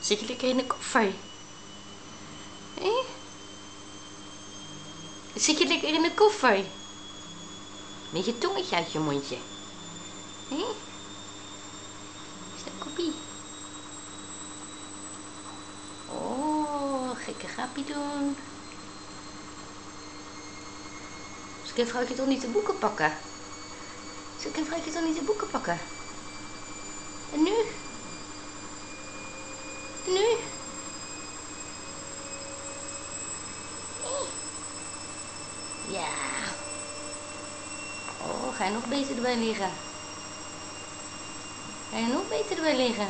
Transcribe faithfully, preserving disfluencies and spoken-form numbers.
Zit je lekker in de koffer? Hé? Zit je lekker in de koffer? Met je tongetje uit je mondje. Hé? Is dat koppie? Oh, gekke grapje doen. Dus kan vrouwtje toch niet de boeken pakken? Zo kan vrouwtje toch niet de boeken pakken? En nu? En nu? Ja. Oh, ga je nog beter erbij liggen? Ga je nog beter erbij liggen?